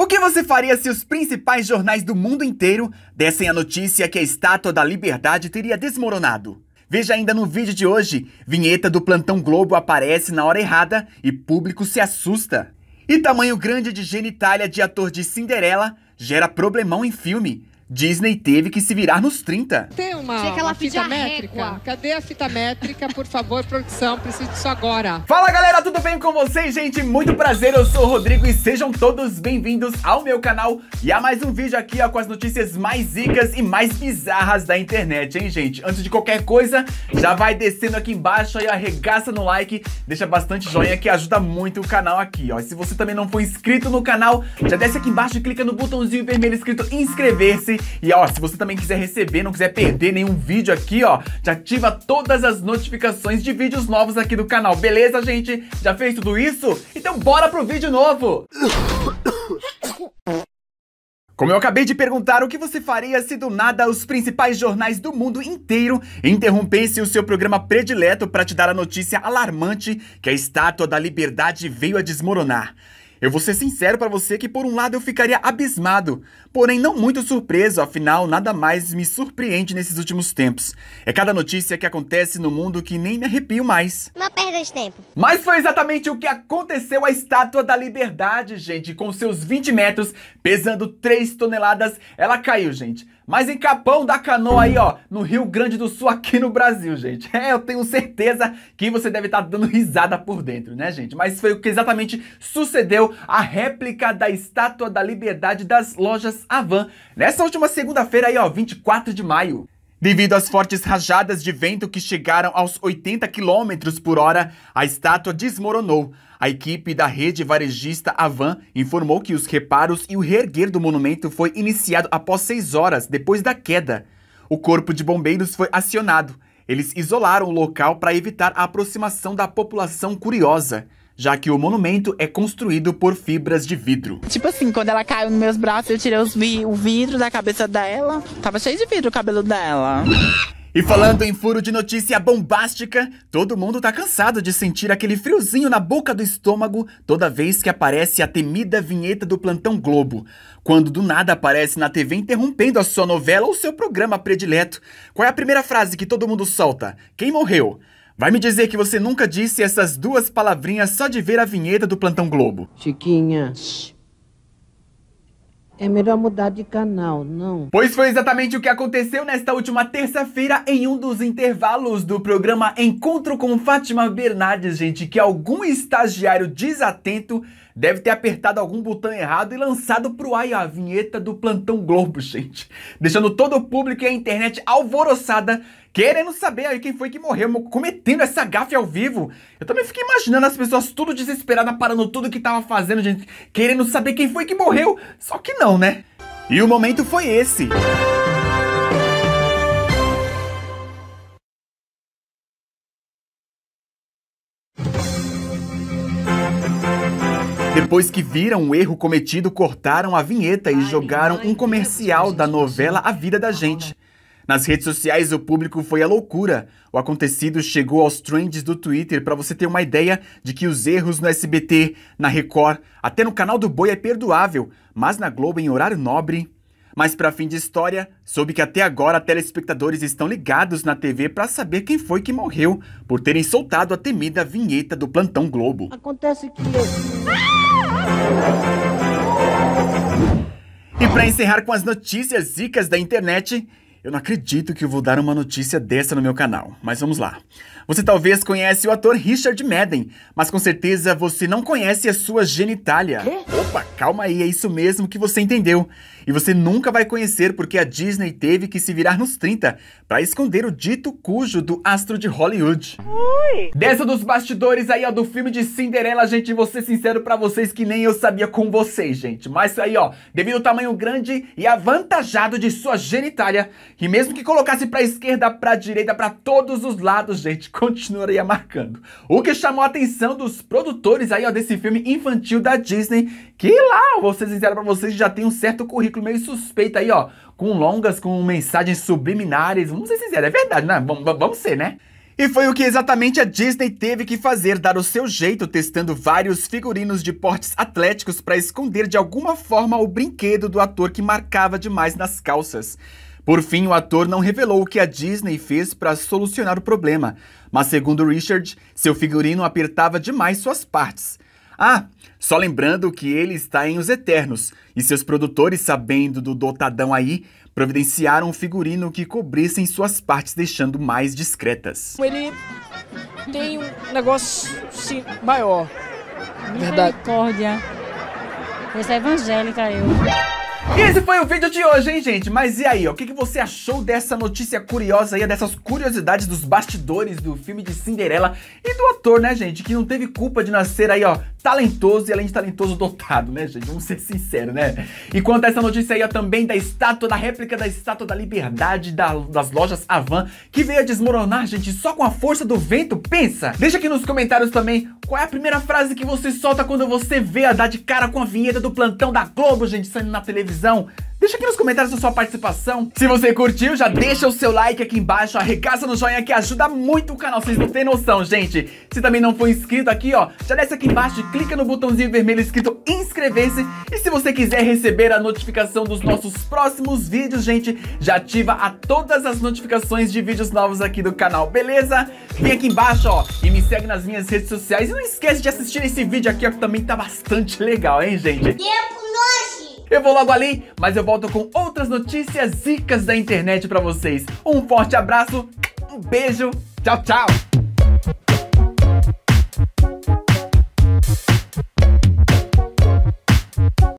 O que você faria se os principais jornais do mundo inteiro dessem a notícia que a Estátua da Liberdade teria desmoronado? Veja ainda no vídeo de hoje, vinheta do Plantão Globo aparece na hora errada e público se assusta. E tamanho grande de genitália de ator de Cinderela gera problemão em filme. Disney teve que se virar nos 30. Tem uma fita métrica? Cadê a fita métrica? Por favor, produção, preciso disso agora. Fala galera, tudo bem com vocês, gente? Muito prazer, eu sou o Rodrigo e sejam todos bem-vindos ao meu canal e a mais um vídeo aqui, ó, com as notícias mais zicas e mais bizarras da internet, hein, gente? Antes de qualquer coisa, já vai descendo aqui embaixo aí, arregaça no like, deixa bastante joinha que ajuda muito o canal aqui, ó. E se você também não for inscrito no canal, já desce aqui embaixo e clica no botãozinho vermelho escrito inscrever-se. E ó, se você também quiser receber, não quiser perder nenhum vídeo aqui, ó, já ativa todas as notificações de vídeos novos aqui do canal, beleza, gente? Já fez tudo isso? Então bora pro vídeo novo! Como eu acabei de perguntar, o que você faria se do nada os principais jornais do mundo inteiro interrompessem o seu programa predileto para te dar a notícia alarmante que a Estátua da Liberdade veio a desmoronar? Eu vou ser sincero pra você que por um lado eu ficaria abismado, porém não muito surpreso, afinal nada mais me surpreende nesses últimos tempos. É cada notícia que acontece no mundo que nem me arrepio mais. Uma perda de tempo. Mas foi exatamente o que aconteceu à Estátua da Liberdade, gente. Com seus 20 metros, pesando 3 toneladas, ela caiu, gente. Mas em Capão da Canoa aí, ó, no Rio Grande do Sul, aqui no Brasil, gente. É, eu tenho certeza que você deve estar dando risada por dentro, né, gente? Mas foi o que exatamente sucedeu à réplica da Estátua da Liberdade das lojas Havan, nessa última segunda-feira aí, ó, 24 de maio. Devido às fortes rajadas de vento que chegaram aos 80 km por hora, a estátua desmoronou. A equipe da rede varejista Havan informou que os reparos e o reerguer do monumento foi iniciado após 6 horas depois da queda. O corpo de bombeiros foi acionado. Eles isolaram o local para evitar a aproximação da população curiosa, já que o monumento é construído por fibras de vidro. Tipo assim, quando ela caiu nos meus braços, eu tirei o vidro da cabeça dela. Tava cheio de vidro o cabelo dela. E falando em furo de notícia bombástica, todo mundo tá cansado de sentir aquele friozinho na boca do estômago toda vez que aparece a temida vinheta do Plantão Globo. Quando do nada aparece na TV interrompendo a sua novela ou seu programa predileto. Qual é a primeira frase que todo mundo solta? Quem morreu? Vai me dizer que você nunca disse essas duas palavrinhas só de ver a vinheta do Plantão Globo. Chiquinha, é melhor mudar de canal, não? Pois foi exatamente o que aconteceu nesta última terça-feira em um dos intervalos do programa Encontro com Fátima Bernardes, gente, que algum estagiário desatento deve ter apertado algum botão errado e lançado pro ar a vinheta do Plantão Globo, gente. Deixando todo o público e a internet alvoroçada, querendo saber aí quem foi que morreu, cometendo essa gafe ao vivo. Eu também fiquei imaginando as pessoas tudo desesperadas, parando tudo que tava fazendo, gente, querendo saber quem foi que morreu. Só que não, né? E o momento foi esse. Depois que viram o erro cometido, cortaram a vinheta e jogaram um comercial da novela A Vida da Gente. Nas redes sociais, o público foi à loucura. O acontecido chegou aos trends do Twitter para você ter uma ideia de que os erros no SBT, na Record, até no canal do Boi é perdoável, mas na Globo em horário nobre. Mas para fim de história, soube que até agora telespectadores estão ligados na TV para saber quem foi que morreu por terem soltado a temida vinheta do Plantão Globo. Acontece que... E para encerrar com as notícias zicas da internet, eu não acredito que eu vou dar uma notícia dessa no meu canal, mas vamos lá. Você talvez conhece o ator Richard Madden, mas com certeza você não conhece a sua genitália. Opa, calma aí, é isso mesmo que você entendeu. E você nunca vai conhecer porque a Disney teve que se virar nos 30 para esconder o dito cujo do astro de Hollywood. Ui. Dessa dos bastidores aí, ó, do filme de Cinderela, gente, vou ser sincero pra vocês que nem eu sabia com vocês, gente. Mas aí, ó, devido ao tamanho grande e avantajado de sua genitália, que mesmo que colocasse pra esquerda, pra direita, pra todos os lados, gente, continuaria marcando. O que chamou a atenção dos produtores aí, ó, desse filme infantil da Disney, que lá, vou ser sincero pra vocês, já tem um certo currículo meio suspeito aí, ó, com longas, com mensagens subliminares, vamos ser sinceros, é verdade, né? Vamos ser, né? E foi o que exatamente a Disney teve que fazer, dar o seu jeito, testando vários figurinos de portes atléticos para esconder de alguma forma o brinquedo do ator que marcava demais nas calças. Por fim, o ator não revelou o que a Disney fez para solucionar o problema, mas segundo Richard, seu figurino apertava demais suas partes. Ah, só lembrando que ele está em Os Eternos, e seus produtores, sabendo do dotadão aí, providenciaram um figurino que cobrissem suas partes, deixando mais discretas. Ele tem um negócio sim, maior, verdade. Misericórdia. Essa é evangélica, eu. E esse foi o vídeo de hoje, hein, gente? Mas e aí, ó, o que você achou dessa notícia curiosa aí, dessas curiosidades dos bastidores do filme de Cinderela e do ator, né, gente? Que não teve culpa de nascer aí, ó, talentoso e além de talentoso dotado, né, gente? Vamos ser sinceros, né? E quanto a essa notícia aí, ó, também da estátua, da réplica da Estátua da Liberdade das lojas Havan, que veio a desmoronar, gente, só com a força do vento, pensa! Deixa aqui nos comentários também qual é a primeira frase que você solta quando você vê a dar de cara com a vinheta do plantão da Globo, gente, saindo na televisão. Deixa aqui nos comentários a sua participação. Se você curtiu, já deixa o seu like aqui embaixo, arregaça no joinha que ajuda muito o canal, vocês não têm noção, gente. Se também não for inscrito aqui, ó, já desce aqui embaixo e clica no botãozinho vermelho escrito inscrever-se. E se você quiser receber a notificação dos nossos próximos vídeos, gente, já ativa a todas as notificações de vídeos novos aqui do canal, beleza? Vem aqui embaixo, ó, e me segue nas minhas redes sociais. E não esquece de assistir esse vídeo aqui, ó, que também tá bastante legal, hein, gente? Eu vou logo ali, mas eu volto com outras notícias zicas da internet pra vocês. Um forte abraço, um beijo, tchau, tchau!